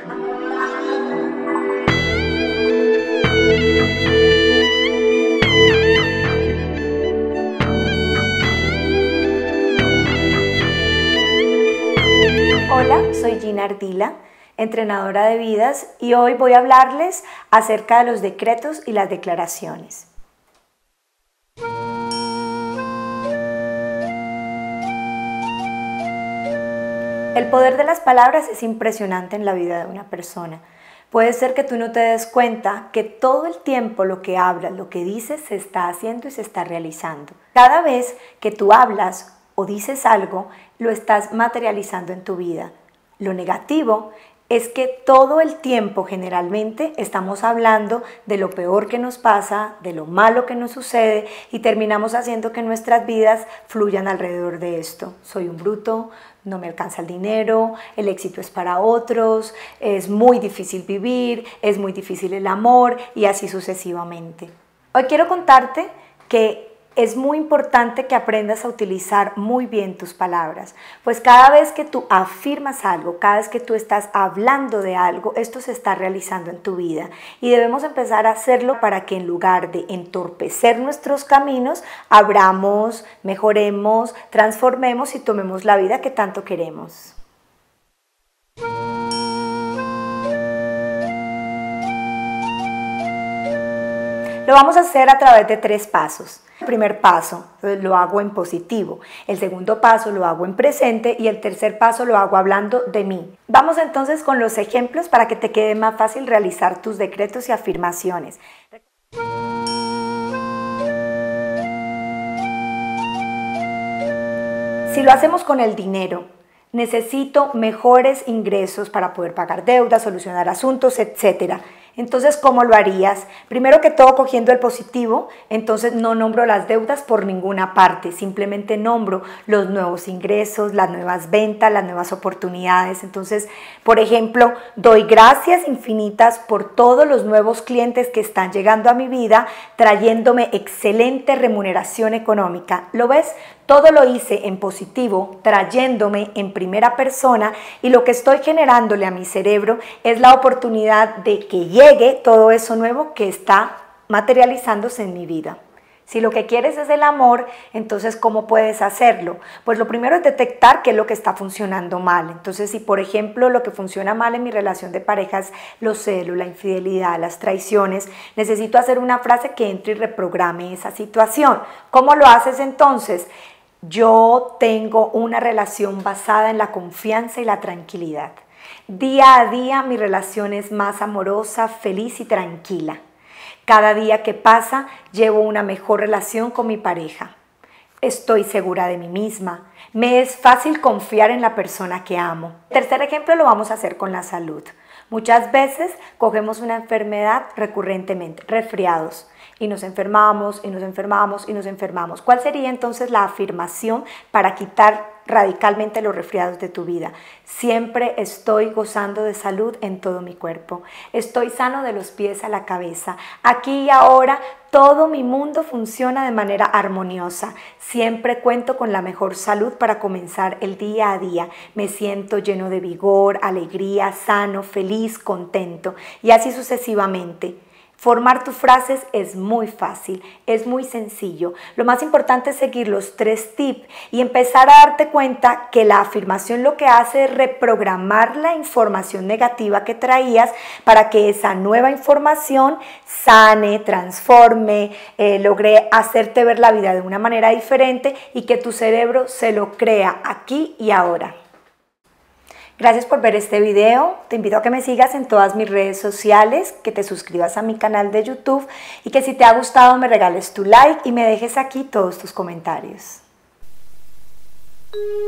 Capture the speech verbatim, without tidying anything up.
Hola, soy Gina Ardila, entrenadora de vidas, y hoy voy a hablarles acerca de los decretos y las declaraciones. El poder de las palabras es impresionante en la vida de una persona. Puede ser que tú no te des cuenta que todo el tiempo lo que hablas, lo que dices, se está haciendo y se está realizando. Cada vez que tú hablas o dices algo, lo estás materializando en tu vida. Lo negativo es que todo el tiempo generalmente estamos hablando de lo peor que nos pasa, de lo malo que nos sucede, y terminamos haciendo que nuestras vidas fluyan alrededor de esto. Soy un bruto, no me alcanza el dinero, el éxito es para otros, es muy difícil vivir, es muy difícil el amor, y así sucesivamente. Hoy quiero contarte que es muy importante que aprendas a utilizar muy bien tus palabras, pues cada vez que tú afirmas algo, cada vez que tú estás hablando de algo, esto se está realizando en tu vida, y debemos empezar a hacerlo para que en lugar de entorpecer nuestros caminos, abramos, mejoremos, transformemos y tomemos la vida que tanto queremos. Lo vamos a hacer a través de tres pasos. El primer paso lo hago en positivo, el segundo paso lo hago en presente y el tercer paso lo hago hablando de mí. Vamos entonces con los ejemplos para que te quede más fácil realizar tus decretos y afirmaciones. Si lo hacemos con el dinero, necesito mejores ingresos para poder pagar deudas, solucionar asuntos, etcétera. Entonces, ¿cómo lo harías? Primero que todo, cogiendo el positivo, entonces no nombro las deudas por ninguna parte, simplemente nombro los nuevos ingresos, las nuevas ventas, las nuevas oportunidades. Entonces, por ejemplo, doy gracias infinitas por todos los nuevos clientes que están llegando a mi vida, trayéndome excelente remuneración económica. ¿Lo ves? Todo lo hice en positivo, trayéndome en primera persona, y lo que estoy generándole a mi cerebro es la oportunidad de que llegue todo eso nuevo que está materializándose en mi vida. Si lo que quieres es el amor, entonces ¿cómo puedes hacerlo? Pues lo primero es detectar qué es lo que está funcionando mal. Entonces, si por ejemplo lo que funciona mal en mi relación de pareja es los celos, la infidelidad, las traiciones, necesito hacer una frase que entre y reprograme esa situación. ¿Cómo lo haces entonces? Yo tengo una relación basada en la confianza y la tranquilidad. Día a día mi relación es más amorosa, feliz y tranquila. Cada día que pasa llevo una mejor relación con mi pareja. Estoy segura de mí misma. Me es fácil confiar en la persona que amo. El tercer ejemplo lo vamos a hacer con la salud. Muchas veces cogemos una enfermedad recurrentemente, resfriados, y nos enfermamos, y nos enfermamos, y nos enfermamos. ¿Cuál sería entonces la afirmación para quitar radicalmente los resfriados de tu vida? Siempre estoy gozando de salud en todo mi cuerpo. Estoy sano de los pies a la cabeza. Aquí y ahora todo mi mundo funciona de manera armoniosa. Siempre cuento con la mejor salud para comenzar el día a día. Me siento lleno de vigor, alegría, sano, feliz, contento, y así sucesivamente. Formar tus frases es muy fácil, es muy sencillo. Lo más importante es seguir los tres tips y empezar a darte cuenta que la afirmación lo que hace es reprogramar la información negativa que traías para que esa nueva información sane, transforme, eh, logre hacerte ver la vida de una manera diferente y que tu cerebro se lo crea aquí y ahora. Gracias por ver este video. Te invito a que me sigas en todas mis redes sociales, que te suscribas a mi canal de YouTube y que si te ha gustado me regales tu like y me dejes aquí todos tus comentarios.